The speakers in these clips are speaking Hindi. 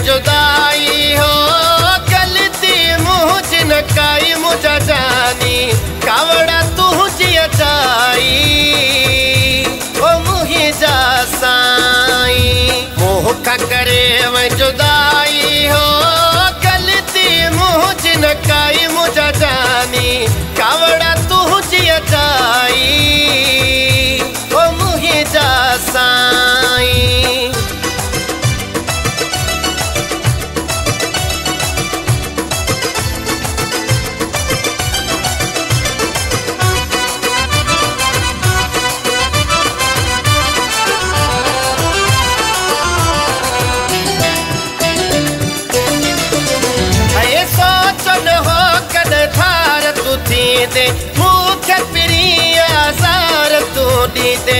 जुदाई हो गलती मुझ न काई मुझा जानी कावड़ा तुझी अचाई ओ मुही जा साई मोह का करे मैं जुदाई हो गलती मुझ न काई मुझा जानी कावड़ा तुझी अचाई ओ मुही जा साई। दे मुख्य प्रिय आजार तू दी दे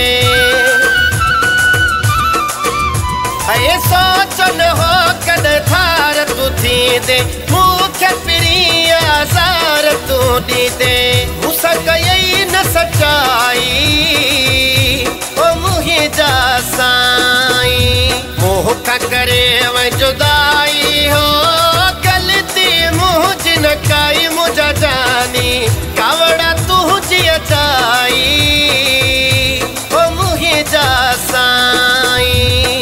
है सोचन हो कद थार तू थी दे मुख्य प्रिय आजार तू दी दे उसक यही न सच्चाई ओ मुही जा साई मोह का करे मैं जुदाई हो गलती मुझ न काई मुझा जानी कावड़ा तुझी अचाई ओ मुही जा साई।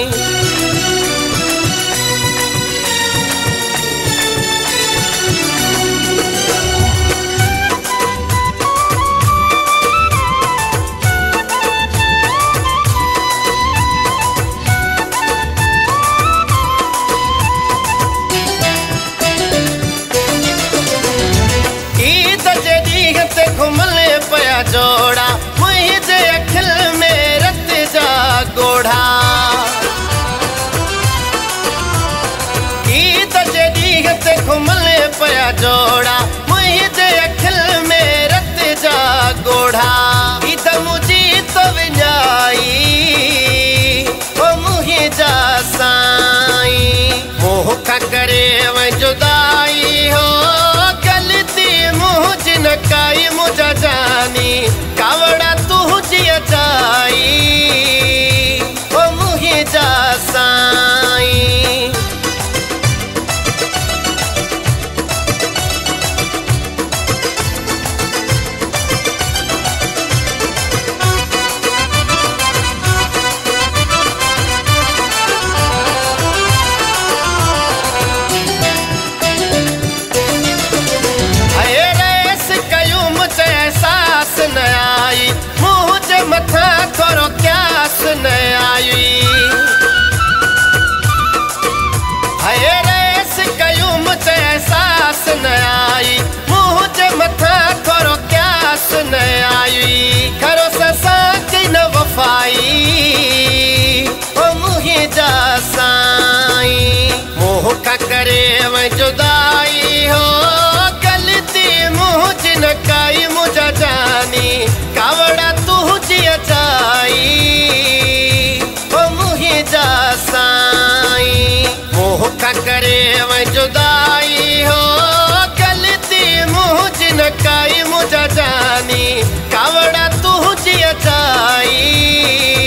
घुमले पया जोड़ा मुझे अखिल में रत जा गोढ़ा ईद जदीगत घुमले पया जोड़ा मुझे अखिल में रत जा गोढ़ा ईद मुझी तो विजाई ओ मुही जा साई मोह का करे मैं जुदाई हो गलती मुझ न काई मुझा जानी कावड़ा तुझी अचाई ओ मुही जा साई। न आई मुझे मथा थोरो क्यास न आई है रेस कयूं मुझे एहसास न आई मुझे मथा थोरो क्यास न आई खरो ससा की न वफाई ओ मुही जा साई मोह का करे मैं जुदाई हो गलती मुझ न काई मुझा जानी कावड़ा तुझी अचाई ओ मुही जा साई मोह का करे मैं जुदाई हो गलती मुझ न काई मुझा जानी कावड़ा तुझी अचाई।